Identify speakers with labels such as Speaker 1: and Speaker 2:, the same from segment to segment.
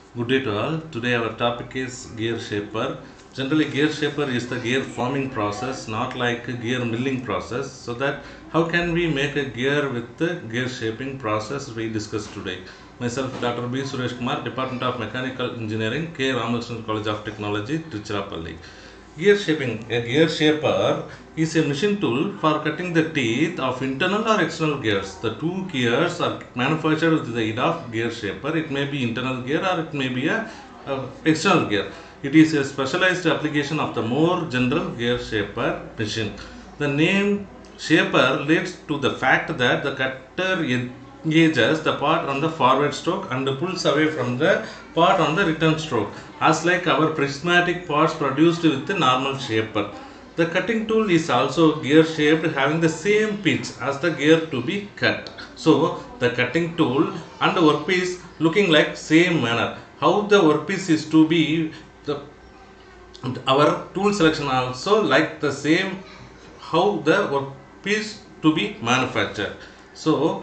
Speaker 1: Good day to all. Today our topic is gear shaper. Generally, gear shaper is the gear forming process, not like a gear milling process. So that how can we make a gear with the gear shaping process we discussed today. Myself, Dr. B. Suresh Kumar, Department of Mechanical Engineering, K. Ramakrishnan College of Technology, Tiruchirappalli. Gear shaping. A gear shaper is a machine tool for cutting the teeth of internal or external gears. The two gears are manufactured with the aid of gear shaper. It may be internal gear or it may be a external gear. It is a specialized application of the more general gear shaper machine. The name shaper leads to the fact that the cutter engages the part on the forward stroke and pulls away from the part on the return stroke, as like our prismatic parts produced with the normal shaper. The cutting tool is also gear shaped, having the same pitch as the gear to be cut. So the cutting tool and the workpiece looking like same manner. How the workpiece is to be, our tool selection also like the same how the workpiece to be manufactured. So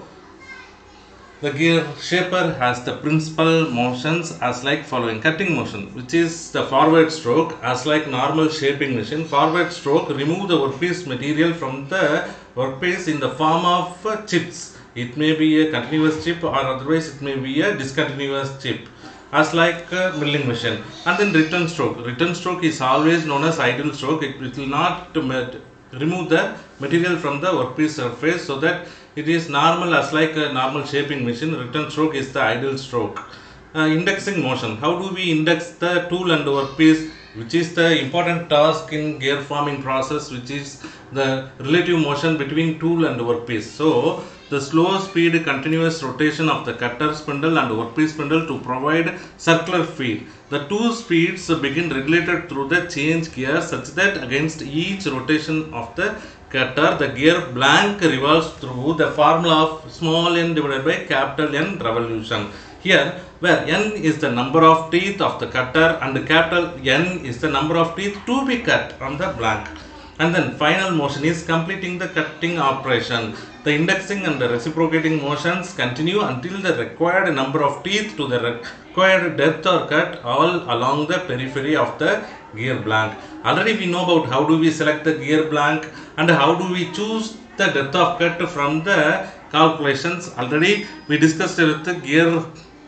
Speaker 1: the gear shaper has the principal motions as like following: cutting motion, which is the forward stroke, as like normal shaping machine. Forward stroke, remove the workpiece material from the workpiece in the form of chips. It may be a continuous chip or otherwise it may be a discontinuous chip, as like milling machine. And then return stroke. Return stroke is always known as idle stroke. It will not remove the material from the workpiece surface, so that it is normal as like a normal shaping machine. Return stroke is the idle stroke. Indexing motion. How do we index the tool and the workpiece, which is the important task in gear forming process, which is the relative motion between tool and workpiece. So the slow speed continuous rotation of the cutter spindle and workpiece spindle to provide circular feed. The two speeds begin regulated through the change gear, such that against each rotation of the cutter, the gear blank revolves through the formula of small n divided by capital N revolution. Here, where n is the number of teeth of the cutter and capital N is the number of teeth to be cut on the blank. And then final motion is completing the cutting operation. The indexing and the reciprocating motions continue until the required number of teeth to the required depth are cut all along the periphery of the gear blank. Already we know about how do we select the gear blank and how do we choose the depth of cut from the calculations. Already we discussed with the gear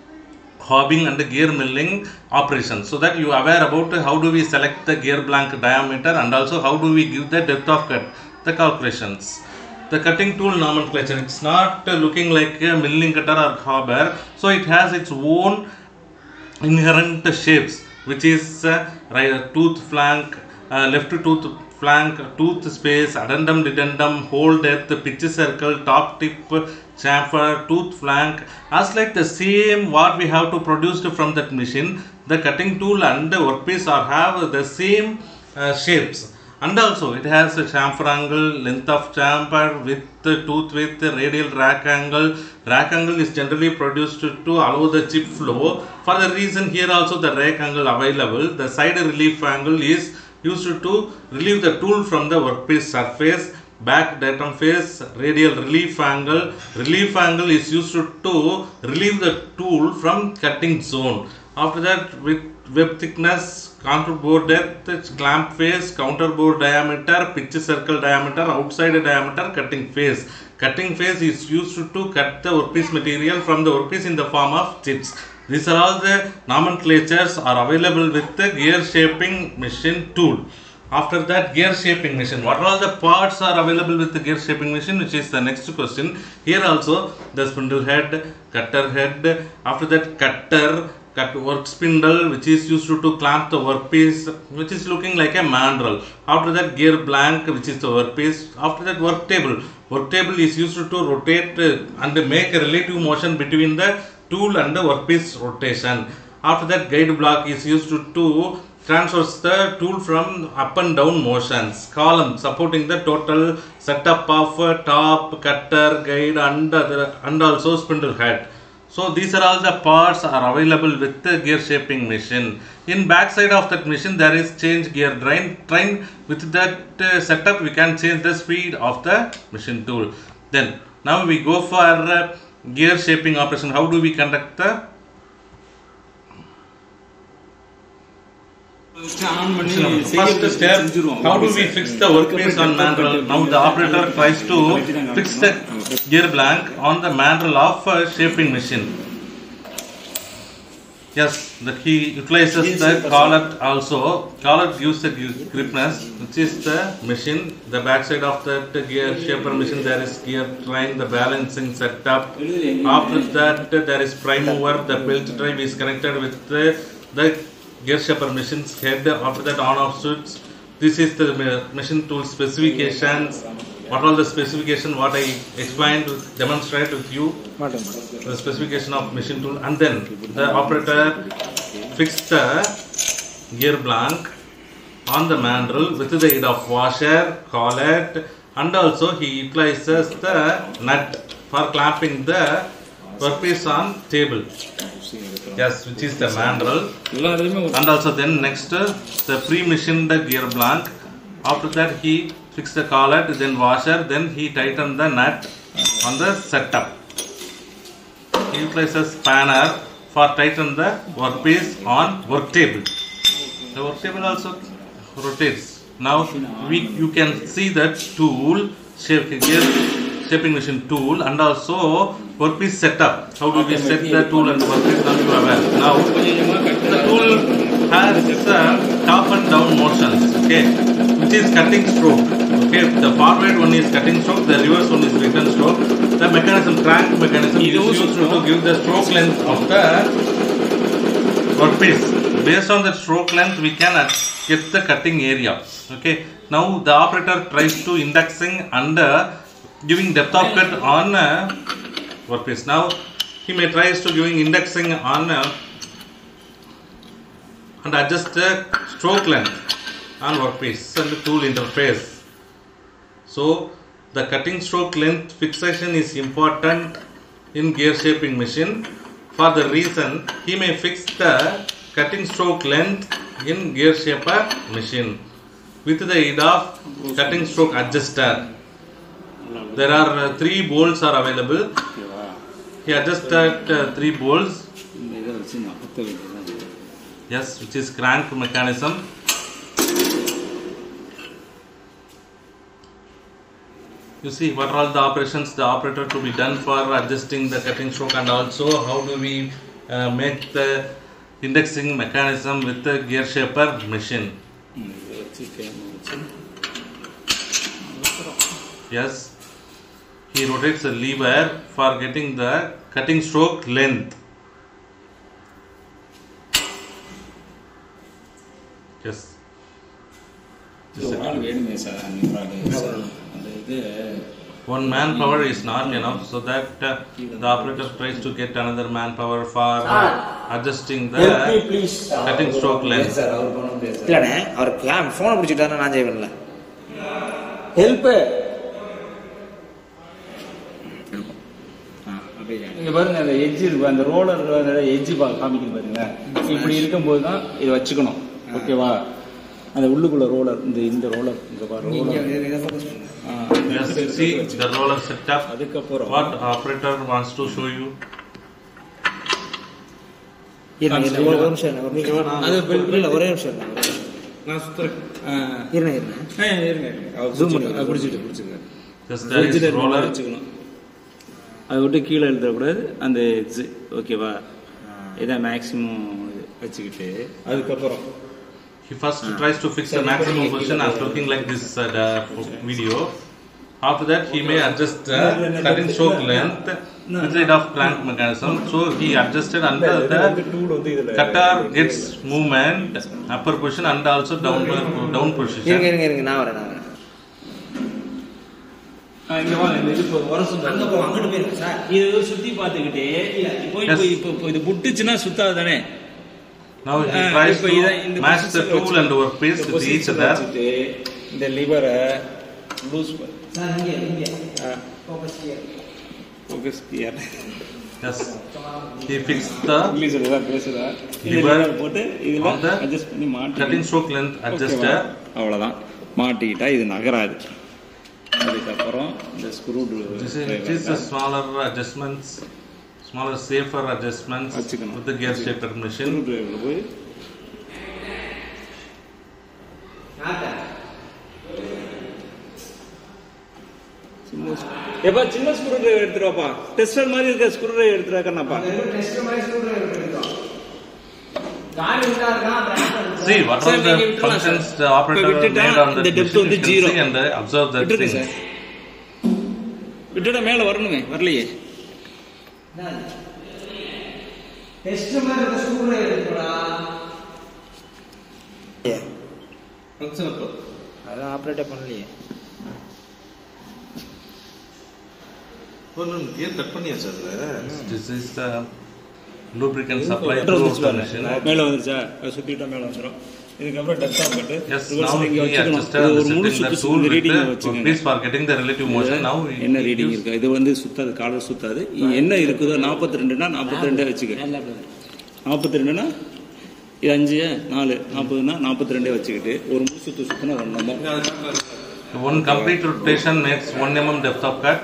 Speaker 1: hobbing and the gear milling operation, so that you are aware about how do we select the gear blank diameter and also how do we give the depth of cut, the calculations. The cutting tool nomenclature, it's not looking like a milling cutter or hobber, so it has its own inherent shapes, which is right tooth flank, left tooth flank, tooth space, addendum, dedendum, hole depth, pitch circle, top tip, chamfer, tooth flank, as like the same what we have to produce from that machine. The cutting tool and the workpiece are have the same shapes, and also it has a chamfer angle, length of chamfer, width, tooth width, radial rack angle. Rack angle is generally produced to allow the chip flow. For the reason here also the rack angle available. The side relief angle is used to relieve the tool from the workpiece surface. Back datum face, radial relief angle. Relief angle is used to relieve the tool from cutting zone. After that, with web thickness, contour bore depth, clamp face, counter bore diameter, pitch circle diameter, outside diameter, cutting face. Cutting face is used to cut the workpiece material from the workpiece in the form of chips. These are all the nomenclatures are available with the gear shaping machine tool. After that, gear shaping machine. What are all the parts are available with the gear shaping machine, which is the next question. Here also the spindle head, cutter head. After that, cutter, work spindle, which is used to clamp the workpiece, which is looking like a mandrel. After that, gear blank, which is the workpiece. After that, work table. Work table is used to rotate and make a relative motion between the tool and the workpiece rotation. After that, guide block is used to transfers the tool from up and down motions. Column supporting the total setup of top, cutter, guide and also spindle head. So these are all the parts are available with the gear shaping machine. In back side of that machine there is change gear train. With that setup we can change the speed of the machine tool. Then now we go for gear shaping operation. How do we conduct the First step, how do we fix the workpiece on mandrel? Now the operator tries to fix the gear blank on the mandrel of a shaping machine. Yes, he utilizes the collet also. Collet gives the gripness, which is the machine. The backside of the gear shaper machine, there is gear train, the balancing setup. After that, there is prime mover. The belt drive is connected with the gear shaper machine's head. After that, on-off switch. This is the machine tool specifications. What all the specification? What I explained, demonstrate with you. The specification of machine tool, and then the operator fixed the gear blank on the mandrel with the aid of washer, collet, and also he utilizes the nut for clamping the workpiece on table. Yes, which is the mandrel. And also then next the pre-machined gear blank. After that he fixed the collet, then washer, then he tightened the nut on the setup. He utilizes spanner for tighten the workpiece on work table. The work table also rotates. Now you can see that tool, shaping machine tool, and also workpiece setup. How do we set the tool and workpiece? Now you are aware. Now the tool has top and down motions. Okay, which is cutting stroke. Okay, the forward one is cutting stroke, the reverse one is return stroke. The mechanism, crank mechanism, is used to give the stroke length of the workpiece. Based on the stroke length, we can get the cutting area. Okay. Now the operator tries to indexing and giving depth of cut on workpiece. Now he may tries to giving indexing on and adjust the stroke length on workpiece and the tool interface. So the cutting stroke length fixation is important in gear shaping machine. For the reason, he may fix the cutting stroke length in gear shaper machine with the aid of cutting stroke adjuster. There are 3 bolts are available. He adjusted 3 bolts. Yes, which is crank mechanism. You see what are all the operations the operator to be done for adjusting the cutting stroke, and also how do we make the indexing mechanism with the gear shaper machine. Yes, he rotates the lever for getting the cutting stroke length. Yes. One manpower is not enough, so that the operator tries to get another manpower for adjusting the cutting stroke length.
Speaker 2: Help. இங்க பாருங்க, அந்த edge இருக்கு, அந்த roller edge காமிக்குது பாருங்க. இப்படி இருக்கும்போது தான் இதை வச்சுக்கணும். ஓகேவா? அந்த உள்ளுக்குள்ள ரோலர், இந்த ரோலர் இங்க பாருங்க.
Speaker 1: Yes, see the roller setup.
Speaker 2: அதுக்கப்புறம்
Speaker 1: what operator wants to show you.
Speaker 2: ஒரே நிமிஷம் நான் சுத்துறேன். இருங்க ஜூம் பண்ணி பிடிச்சிருங்க.
Speaker 1: ரோலர்
Speaker 2: வச்சுக்கணும். அதை விட்டு கீழே எழுதக்கூடாது. அந்த எட்ஜ் ஓகேவா? இதான் மேக்ஸிமம் வச்சுக்கிட்டு அதுக்கப்புறம்
Speaker 1: he first tries to fix the maximum position as looking like this video. After that he may adjust cutting stroke length instead of crank mechanism. So he adjusted under the cutter gets movement, upper position and also down position.
Speaker 2: இருங்க நான் வரேன். இங்க வாங்க, இது வரசும் அங்கிட்டு போயிருங்க sir. இது சுத்தி பார்த்துக்கிட்டே இப்போ இது புட்டுச்சுன்னா சுத்தாது தானே.
Speaker 1: Now he tries to match the tool and workpiece with each other.
Speaker 2: இந்த லிவரை லூஸ் சார், இங்க focus gear.
Speaker 1: Yes, he fixed the
Speaker 2: lever போட்டு இதுல அட்ஜஸ்ட் பண்ணி மாட்டி
Speaker 1: cutting stroke length adjuster.
Speaker 2: அவ்வளவுதான், மாட்டிட்டா இது நகராது. அதுக்கப்புறம் இந்த screw
Speaker 1: this is smaller adjustments, smaller safer adjustments with the gear shaper machine.
Speaker 2: எப்பா சின்ன ஸ்க்ரூ டிரைவர் எடுத்துருவாப்பா. டெஸ்டர் மாதிரி இருக்க ஸ்க்ரூ டிரைவர் எடுத்துருவா கண்ணாப்பா.
Speaker 1: See what are the functions the operator made on the machine, you can see and observe that thing.
Speaker 2: விட்டுட மேல வரணுமே, வரலையே.
Speaker 3: டெஸ்ட் மாதிரி இருக்க ஸ்க்ரூ டிரைவர் எடுத்துடா. ஃபங்க்ஷன் அப்போ அத ஆபரேட் பண்ணலையே.
Speaker 4: ஒன்னு கியர் கட் பண்ணியாச்சு அதுல.
Speaker 1: This is the lubricant supply to the machine.
Speaker 2: மேல வந்துச்சா, சுத்திட்டா மேல வந்துரும். இதுக்கு அப்புறம் depth of cut.
Speaker 1: Yes, now we adjusted the setting the tool with the piece for getting the relative motion. Now
Speaker 2: என்ன ரீடிங் இருக்கு, இது வந்து சுத்தாது, காலர் சுத்தாது. என்ன இருக்குதோ 42னா 42 வச்சுக்க. 42னா இது 5 4 40னா 42 வச்சுக்கிட்டு ஒரு முழு சுத்துனா 1 mm.
Speaker 1: One complete rotation makes 1 mm depth of cut.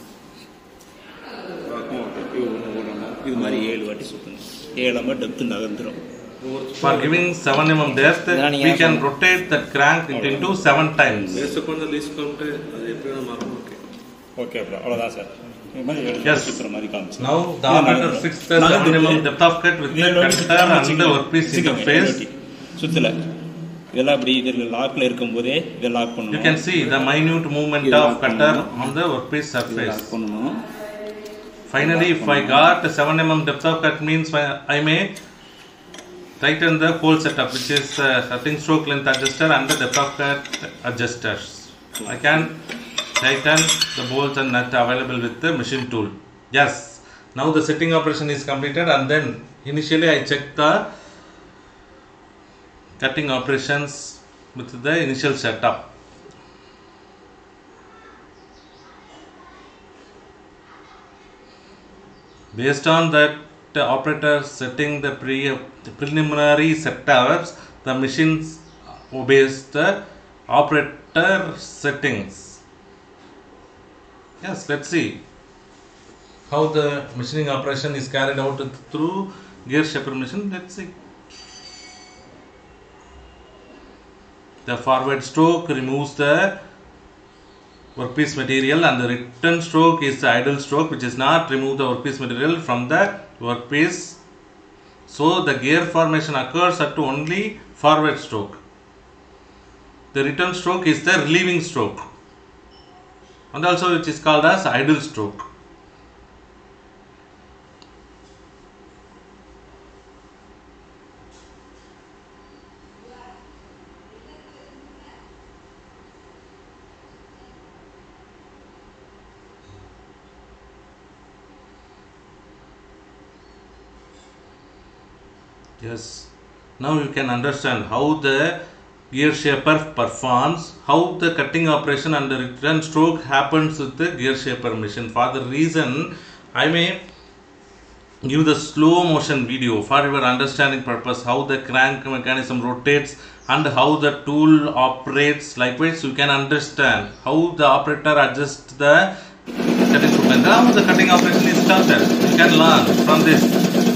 Speaker 2: இது மாதிரி 7 வாட்டி சுத்தணும். 7 mm டெப்த் நகர்ந்துரும்.
Speaker 1: For giving 7 mm depth, we can rotate the crank into 7 times.
Speaker 4: Based upon the least count அது எப்படி மாறும்.
Speaker 2: ஓகே அப்புறம் அவ்வளவுதான் சார். இது மாதிரி 7 சுத்துற மாதிரி காமிச்சு.
Speaker 1: Now the operator fixed the 7 mm depth of cut with the cutter and the workpiece interface.
Speaker 2: சுத்தல இதெல்லாம் அப்படி இதுல லாக்ல இருக்கும்போதே இத லாக் பண்ணனும்.
Speaker 1: You can see the minute movement of cutter on the workpiece surface.
Speaker 2: பண்ணனும்.
Speaker 1: Finally, if I got 7 mm depth of cut, means I may tighten the whole setup, which is cutting stroke length adjuster and the depth of cut adjusters. I can tighten the bolts and nut available with the machine tool. Yes, now the setting operation is completed, and then initially I check the cutting operations with the initial setup. Based on that, the operator setting the preliminary setups, the machine obeys the operator settings. Yes, let's see how the machining operation is carried out through gear shaper machine. Let's see. The forward stroke removes the workpiece material, and the return stroke is the idle stroke, which is not remove the workpiece material from the workpiece. So the gear formation occurs at only forward stroke. The return stroke is the relieving stroke, and also which is called as idle stroke. Yes, now you can understand how the gear shaper performs, how the cutting operation and the return stroke happens with the gear shaper machine. For the reason, I may give the slow motion video for your understanding purpose, how the crank mechanism rotates and how the tool operates. Likewise, you can understand how the operator adjusts the cutting stroke and how the cutting operation is started. You can learn from this.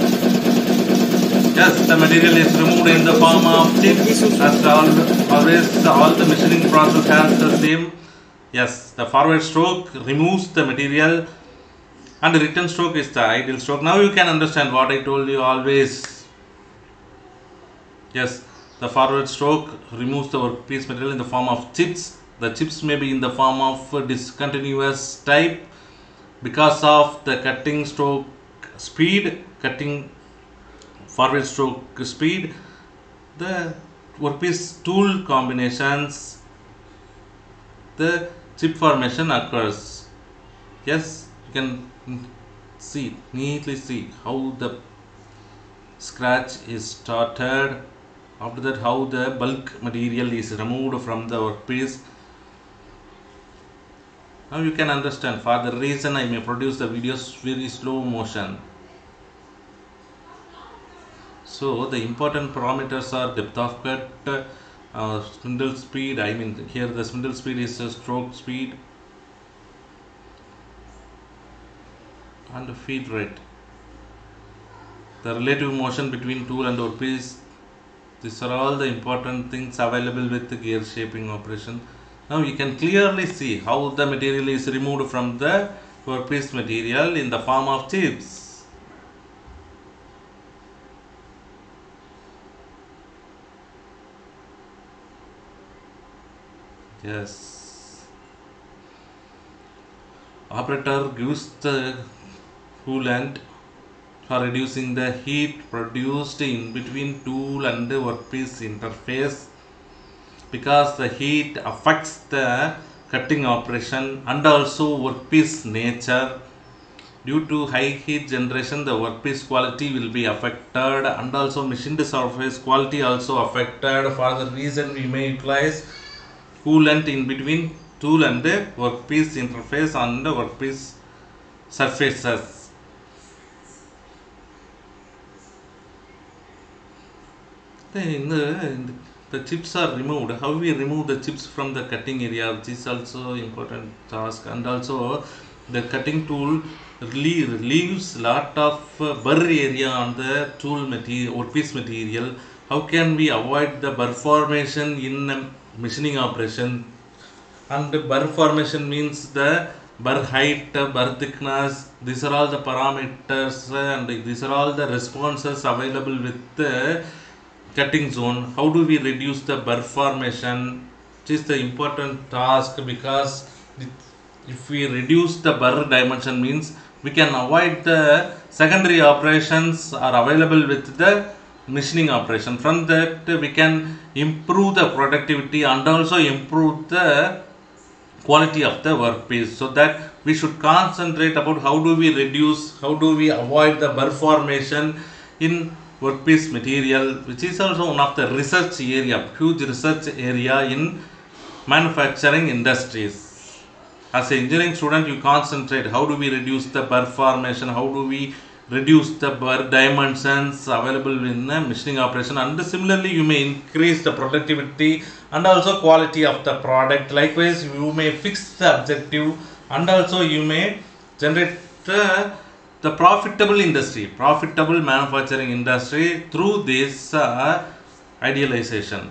Speaker 1: Yes, the material is removed in the form of chips. As always, all the machining process has the same. Yes, the forward stroke removes the material, and the return stroke is the idle stroke. Now you can understand what I told you always. Yes, the forward stroke removes the workpiece material in the form of chips. The chips may be in the form of discontinuous type because of the cutting stroke speed, cutting forward stroke speed, the workpiece tool combinations, the chip formation occurs. Yes, you can neatly see how the scratch is started. After that, how the bulk material is removed from the workpiece. Now you can understand. For the reason, I may produce the videos very slow motion. So the important parameters are depth of cut, spindle speed. I mean, here the spindle speed is stroke speed, and feed rate. The relative motion between tool and workpiece. These are all the important things available with the gear shaping operation. Now you can clearly see how the material is removed from the workpiece material in the form of chips. Yes. Operator gives the coolant for reducing the heat produced in between tool and workpiece interface, because the heat affects the cutting operation and also workpiece nature. Due to high heat generation, the workpiece quality will be affected and also machined surface quality also affected. For the reason we may utilize coolant in between tool and the workpiece interface on the workpiece surfaces. The chips are removed. How we remove the chips from the cutting area, which is also important task, and also the cutting tool leaves lot of burr area on the tool material, workpiece material. How can we avoid the burr formation in machining operation? And burr formation means the burr height, burr thickness. These are all the parameters and these are all the responses available with the cutting zone. How do we reduce the burr formation? It is the important task, because if we reduce the burr dimension means we can avoid the secondary operations are available with the machining operation. From that we can improve the productivity and also improve the quality of the workpiece. So that we should concentrate about how do we reduce, how do we avoid the burr formation in workpiece material, which is also one of the research area, huge research area in manufacturing industries. As an engineering student, you concentrate how do we reduce the burr formation, how do we reduce the burr dimensions available in the machining operation, and similarly you may increase the productivity and also quality of the product. Likewise, you may fix the objective and also you may generate the profitable industry, profitable manufacturing industry through this idealization.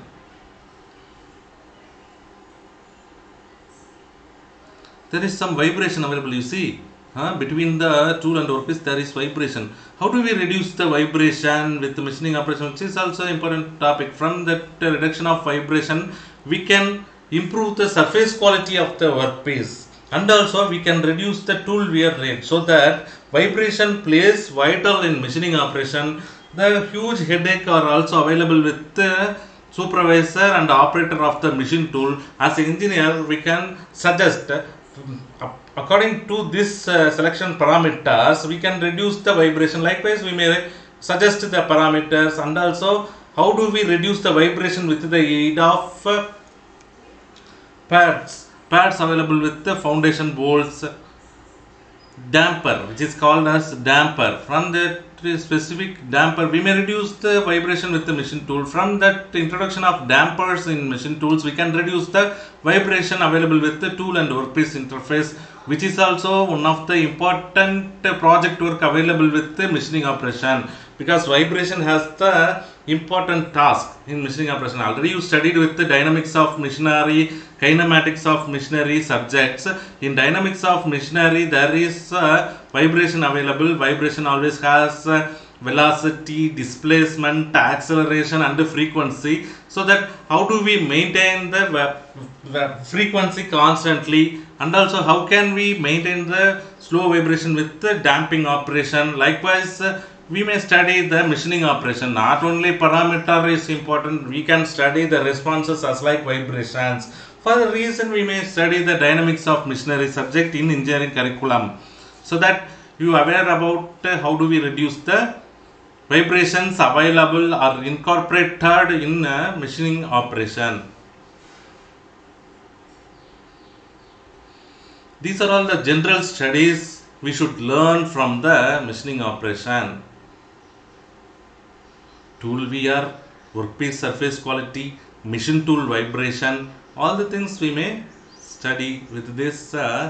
Speaker 1: There is some vibration available, you see, between the tool and workpiece there is vibration. How do we reduce the vibration with the machining operation, which is also an important topic. From that reduction of vibration, we can improve the surface quality of the workpiece, and also we can reduce the tool wear rate. So that vibration plays vital in machining operation. The huge headache are also available with the supervisor and operator of the machine tool. As an engineer, we can suggest according to this selection parameters, we can reduce the vibration. Likewise, we may suggest the parameters, and also how do we reduce the vibration with the aid of pads available with the foundation bolts, damper, which is called as damper. From that specific damper, we may reduce the vibration with the machine tool. From that introduction of dampers in machine tools, we can reduce the vibration available with the tool and workpiece interface, which is also one of the important project work available with the machining operation, because vibration has the important task in machining operation. Already you studied with the dynamics of machinery, kinematics of machinery subjects. In dynamics of machinery, there is vibration available. Vibration always has velocity, displacement, acceleration and frequency. So that how do we maintain the frequency constantly, and also how can we maintain the slow vibration with the damping operation. Likewise, we may study the machining operation. Not only parameter is important, we can study the responses as like vibrations. For the reason, we may study the dynamics of machinery subject in engineering curriculum, so that you are aware about how do we reduce the vibrations available or incorporated in machining operation. These are all the general studies we should learn from the machining operation. Tool wear, workpiece surface quality, machine tool vibration, all the things we may study with this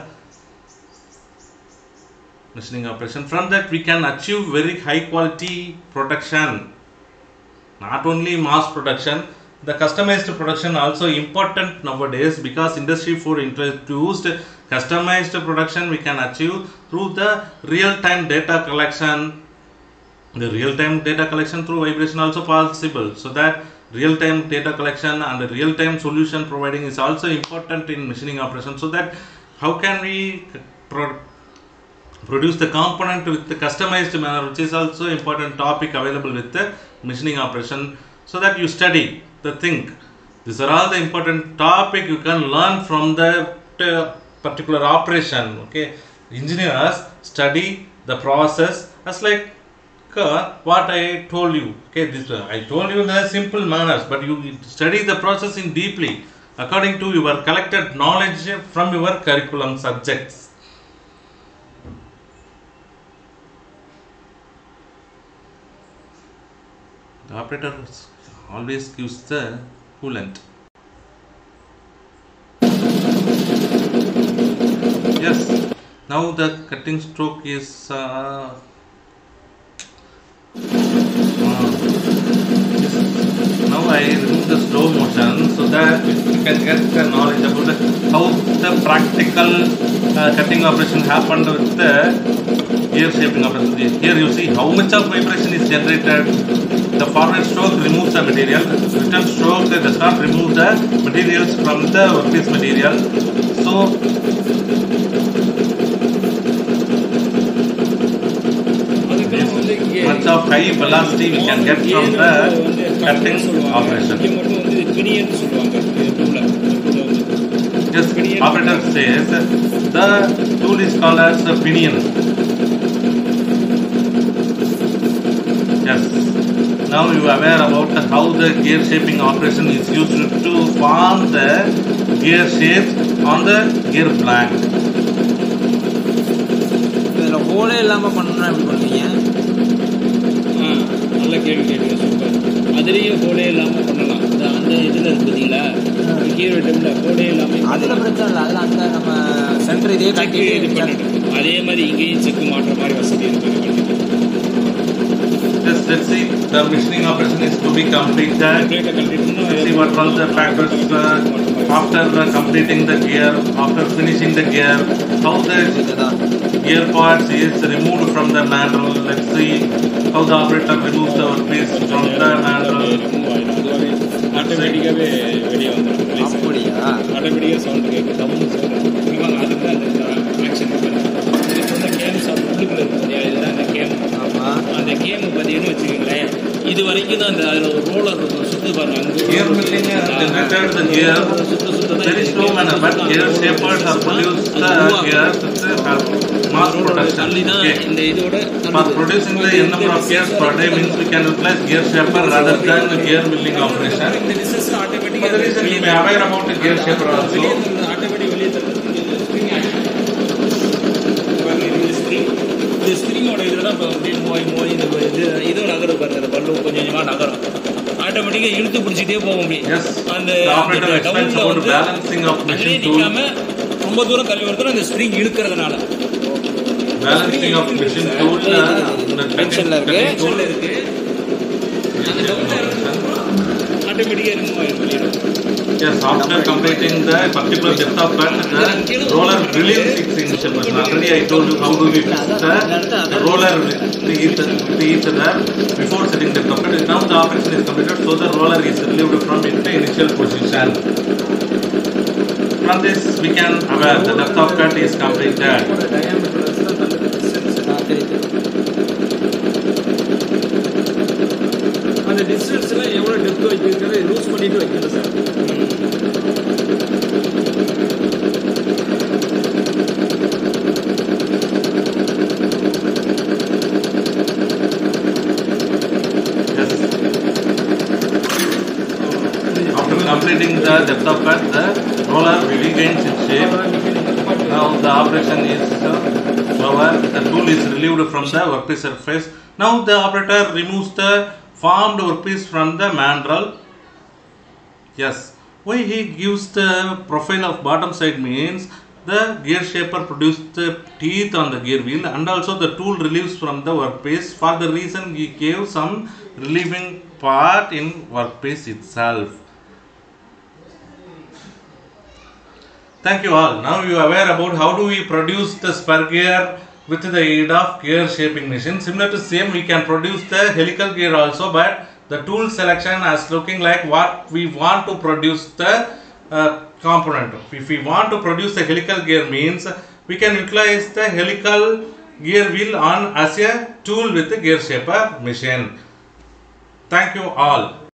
Speaker 1: machining operation. From that we can achieve very high quality production, not only mass production. the customized production also important nowadays, because Industry 4 introduced customized production we can achieve through the real-time data collection. The real-time data collection through vibration also possible. So that real-time data collection and real-time solution providing is also important in machining operation. So that how can we produce the component with the customized manner, which is also important topic available with the machining operation. So that you study the thing. These are all the important topic you can learn from the particular operation. Okay, engineers study the process as like what I told you. Okay, this I told you the simple manners, but you study the process in deeply according to your collected knowledge from your curriculum subjects. The operator always gives the coolant. Yes, now the cutting stroke is now I remove the slow motion so that you can get the knowledge about how the practical cutting operation happened with the gear shaping operation. Here you see how much of vibration is generated. The forward stroke removes the material, return stroke does not remove the materials from the workpiece material. So much of high velocity we can get from the cutting operation. Yes, operator says the tool is called as the pinion. Yes. Now you are aware about how the gear shaping operation is used to form the gear shapes on the gear blank.
Speaker 3: இதில் ஹோலே இல்லாமல் பண்ணணும்னா எப்படி பண்ணுவீங்க?
Speaker 2: நல்ல கேள்வி கேட்குறேன், super. அதுலேயும் ஹோலே இல்லாமல் பண்ணலாம். அந்த இதில் இருக்கு பார்த்தீங்களா, கீழ் டைமில் ஹோலே இல்லாமல்
Speaker 3: அதில் பிரச்சனை இல்லை. அதில் அந்த நம்ம சென்டர் இதே கட்டி
Speaker 2: இது பண்ணிட்டு அதே மாதிரி இங்கேயும் செக்கு மாட்டுற மாதிரி வசதி இருக்குது.
Speaker 1: Just let's see, the machining operation is to be completed. Let's see what all the factors after completing the gear, after finishing the gear, how the gear parts is removed from the mandrel. Let's see how the operator removes the workpiece from the mandrel.
Speaker 2: ஆட்டோமேட்டிக்காகவே வெளியே வந்துடும்.
Speaker 3: அப்படியா?
Speaker 2: ஆட்டோமேட்டிக்காக sound கேட்கும், டம்னு sound. அதுக்கு தான் அந்த action வந்து கேம் சாப்பிட்டு உள்ளுக்குள்ள இருக்கும். இதுதான் அந்த கேம். அந்த கேம் பார்த்தீங்கன்னு வச்சுக்கோங்களேன், இது வரைக்கும் தான் அந்த அதில் ஒரு ரோலர் இருக்கும், சுற்று பாருங்க.
Speaker 1: Gear milling generated the gear very slow manner, but gear shapers are produced the gears with mass production. Okay.
Speaker 2: இந்த இதோட
Speaker 1: For producing the n number of gears per day means we can utilize gear shaper rather than gear milling operation.
Speaker 2: இந்த result
Speaker 1: For
Speaker 2: ஆட்டோமேட்டிக்காக
Speaker 1: the reason you may aware about the gear shaper also.
Speaker 2: Automatic வெளியே தருது. இந்த ஸ்ப்ரிங்கோட இதெல்லாம் இப்போ அப்படியே muay இந்த இதோ நகரும் பாருங்க, அந்த பல்லு கொஞ்சம் கொஞ்சமாக நகரும். ஆட்டோமேட்டிக்காக இழுத்து பிடிச்சிட்டே போக முடியும்.
Speaker 1: Yes.
Speaker 2: அந்த
Speaker 1: The operator explains
Speaker 2: டவுனில்
Speaker 1: about
Speaker 2: வந்து
Speaker 1: balancing of
Speaker 2: அங்கேயே
Speaker 1: machine tool.
Speaker 2: நிற்காம ரொம்ப தூரம் தள்ளி வருதுன்னா அந்த ஸ்ப்ரிங் இழுக்கிறதுனால
Speaker 1: Balancing of machine tool
Speaker 3: டென்ஷனில் இருக்கு.
Speaker 2: இருக்கு. அந்த டவுனில் ஆட்டோமேட்டிக்காக ரிமூவ் ஆகிடும் வெளியிடும்.
Speaker 1: Yes, after completing the particular depth of cut, the roller relieves its initial motion. Already I told you how do we fix the roller with each other before setting the depth of cut. Now the operation is completed, so the roller is relieved from its initial position. From this we can aware the depth of cut is completed.
Speaker 2: அந்த டிஸ்டன்ஸ்லாம் எவ்வளோ depth வைக்கிறது loose பண்ணிட்டு வைக்கணும் sir.
Speaker 1: After completing the depth of cut, the roller regains its shape. Now the operation is over. The tool is relieved from the workpiece surface. Now the operator removes the formed workpiece from the mandrel. Yes. Why he gives the profile of bottom side means the gear shaper produced the teeth on the gear wheel and also the tool relieves from the workpiece. For the reason he gave some relieving part in workpiece itself. Thank you all. Now you are aware about how do we produce the spur gear with the aid of gear shaping machine. Similar to same, we can produce the helical gear also, but the tool selection is looking like what we want to produce the component. If we want to produce the helical gear means we can utilize the helical gear wheel on as a tool with the gear shaper machine. Thank you all.